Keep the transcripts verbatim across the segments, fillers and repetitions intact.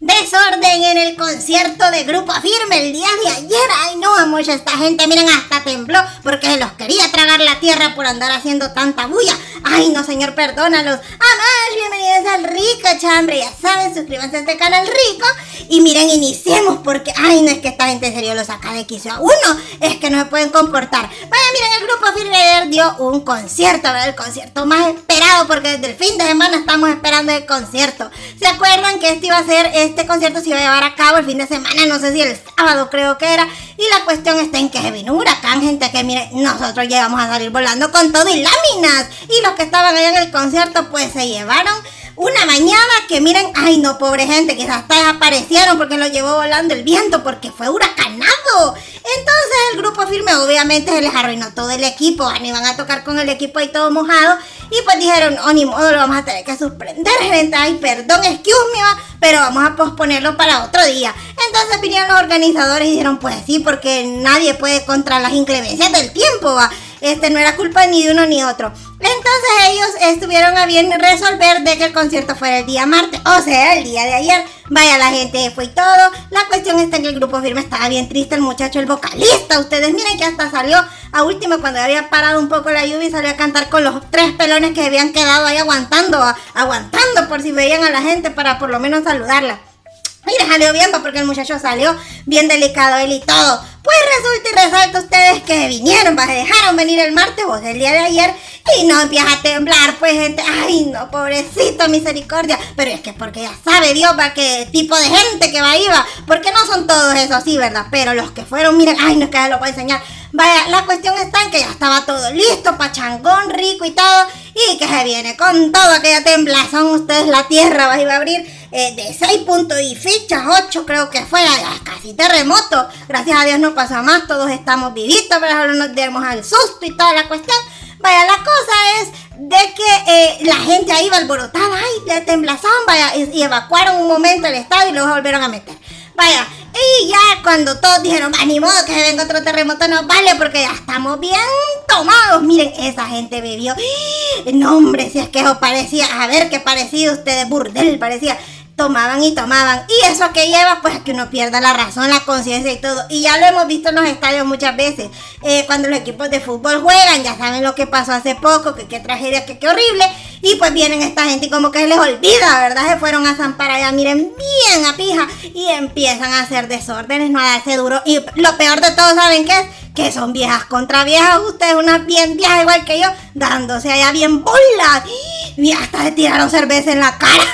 Desorden en el concierto de Grupo Firme el día de ayer. Ay no, a mucha esta gente, miren, hasta tembló porque se los quería tragar la tierra por andar haciendo tanta bulla. Ay no, señor, perdónalos. Además, bienvenidos al Rico Chambre. Ya saben, suscríbanse a este canal Rico. Y miren, iniciemos porque, ay no, es que esta gente en serio lo saca de quicio a uno. Es que no se pueden comportar. Vaya, miren, el Grupo Firme ayer dio un concierto, ¿verdad? El concierto más esperado porque desde el fin de semana estamos esperando el concierto. ¿Se acuerdan que este iba a ser este Este concierto se iba a llevar a cabo el fin de semana, no sé si el sábado creo que era? Y la cuestión está en que se vino un huracán, gente, que miren, nosotros llegamos a salir volando con todo y láminas. Y los que estaban allá en el concierto pues se llevaron una bañada que miren, ay no, pobre gente, que hasta desaparecieron porque lo llevó volando el viento porque fue huracanado. Entonces el Grupo Firme obviamente se les arruinó todo el equipo, van iban a tocar con el equipo ahí todo mojado y pues dijeron, oh ni modo, lo vamos a tener que suspender, gente, ay perdón, excuse me, va, pero vamos a posponerlo para otro día. Entonces vinieron los organizadores y dijeron, pues sí, porque nadie puede contra las inclemencias del tiempo, va. Este no era culpa ni de uno ni otro. Entonces ellos estuvieron a bien resolver de que el concierto fuera el día martes, o sea, el día de ayer. Vaya, la gente fue y todo. La cuestión está en que el Grupo Firme estaba bien triste, el muchacho, el vocalista. Ustedes miren que hasta salió a último cuando había parado un poco la lluvia y salió a cantar con los tres pelones que habían quedado ahí aguantando, aguantando por si veían a la gente para por lo menos saludarla. Mira, salió bien, porque el muchacho salió bien delicado él y todo. Pues resulta y resalta ustedes que vinieron, se dejaron venir el martes o el día de ayer y no empieza a temblar, pues gente, ay no, pobrecito, misericordia. Pero es que porque ya sabe Dios va qué tipo de gente que va ahí va, porque no son todos esos así, ¿verdad? Pero los que fueron, miren, ay no es que ya lo puedo enseñar. Vaya, la cuestión está en que ya estaba todo listo, pachangón, rico y todo, y que se viene con todo aquella temblazón, ustedes la tierra va, iba a abrir eh, de seis puntos y fichas, ocho creo que fue, casi terremoto. Gracias a Dios no pasa más, todos estamos vivitos, pero ahora nos demos al susto y toda la cuestión. Vaya, la cosa es de que eh, la gente ahí iba alborotada, ay, de temblazón, vaya, y, y evacuaron un momento el estadio y luego volvieron a meter. Vaya, y ya cuando todos dijeron, va, ni modo que se venga otro terremoto, no vale, porque ya estamos bien tomados. Miren, esa gente bebió. No, hombre, si es que eso parecía, a ver qué parecía ustedes, burdel, parecía. Tomaban y tomaban, y eso que lleva pues que uno pierda la razón, la conciencia y todo, y ya lo hemos visto en los estadios muchas veces, eh, cuando los equipos de fútbol juegan, ya saben lo que pasó hace poco, que qué tragedia, que qué horrible, y pues vienen esta gente y como que se les olvida, ¿verdad? Se fueron a zampar allá, miren, bien a pija, y empiezan a hacer desórdenes, no a darse duro, y lo peor de todo, ¿saben qué es? Que son viejas contra viejas, ustedes unas bien viejas igual que yo, dándose allá bien bolas, y hasta se tiraron cerveza en la cara.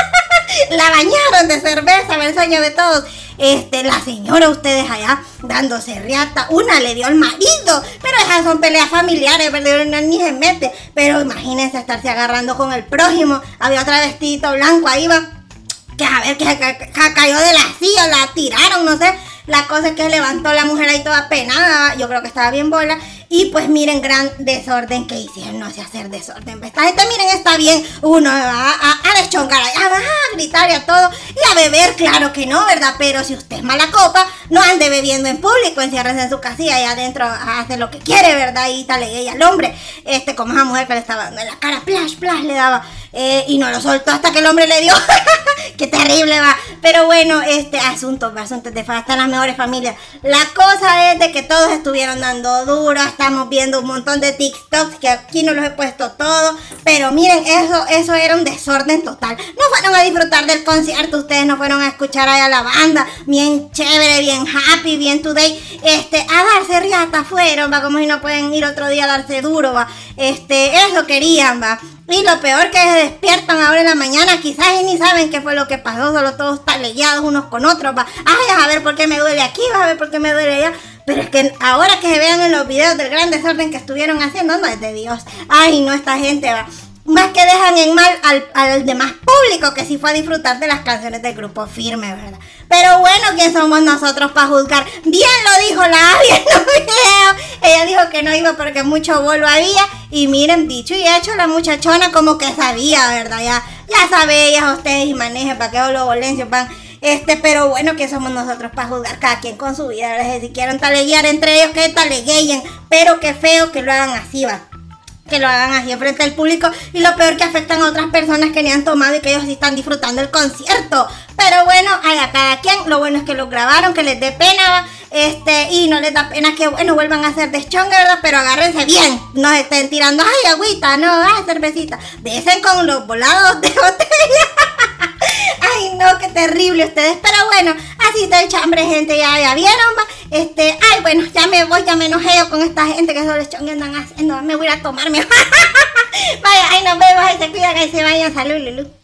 La bañaron de cerveza, el sueño de todos. Este, la señora, ustedes allá dándose riata. Una le dio al marido, pero esas son peleas familiares, ¿verdad? No, ni se mete. Pero imagínense estarse agarrando con el prójimo. Había otra vestidito blanco ahí, va, que a ver, que se cayó de la silla, la tiraron, no sé. La cosa es que levantó la mujer ahí toda penada, yo creo que estaba bien bola. Y pues miren, gran desorden que hicieron, no sé hacer desorden. Esta gente, miren, está bien, uno va a, a deschongar, a, a gritar y a todo, y a beber, claro que no, ¿verdad? Pero si usted es mala copa, no ande bebiendo en público, enciérrese en su casilla y adentro hace lo que quiere, ¿verdad? Y tal, ella al hombre, este, como esa mujer que le estaba dando en la cara, plash, plash, le daba, eh, y no lo soltó hasta que el hombre le dio. Qué terrible va. Pero bueno, este asunto, asuntos de hasta las mejores familias. La cosa es de que todos estuvieron dando duro. Estamos viendo un montón de TikToks que aquí no los he puesto todos. Pero miren, eso, eso era un desorden total. No fueron a disfrutar del concierto. Ustedes no fueron a escuchar a la banda. Bien chévere, bien happy, bien today. Este, a darse riata fueron, va, como si no pueden ir otro día a darse duro, va. Este, eso querían, va. Y lo peor que se despiertan ahora en la mañana, quizás y ni saben qué fue lo que pasó, solo todos talellados unos con otros, va. Ay, a ver por qué me duele aquí, va a ver por qué me duele allá. Pero es que ahora que se vean en los videos del gran desorden que estuvieron haciendo, no es de Dios. Ay, no, esta gente va. Más que dejan en mal al, al demás público que sí fue a disfrutar de las canciones del Grupo Firme, ¿verdad? Pero bueno, ¿quién somos nosotros para juzgar? Bien lo dijo la Abby en un video. Ella dijo que no iba porque mucho bolo había. Y miren, dicho y hecho, la muchachona como que sabía, ¿verdad? Ya, ya sabe ella, ustedes y manejen para que los bolencios van. Este, pero bueno, ¿qué somos nosotros para juzgar? Cada quien con su vida, ¿verdad? Si quieren taleguear entre ellos, que talegueen. Pero qué feo que lo hagan así, va. que lo hagan así enfrente del público, y lo peor que afectan a otras personas que ni han tomado y que ellos sí están disfrutando el concierto. Pero bueno, a cada quien, lo bueno es que lo grabaron, que les dé pena, este, y no les da pena que, bueno, vuelvan a hacer deschongue, ¿verdad? Pero agárrense bien, no estén tirando, ay, agüita, no, ay, cervecita, desen con los volados de botella. Ay, no, qué terrible ustedes, pero bueno, así está el chambre, gente, ya, ya vieron, va. Este, ay, bueno, ya me voy, ya me enojé yo con esta gente que solo chongue andan haciendo, me voy a ir a tomarme. Vaya, ay, nos vemos, ahí se cuidan, ahí se vayan, salud, Lulu.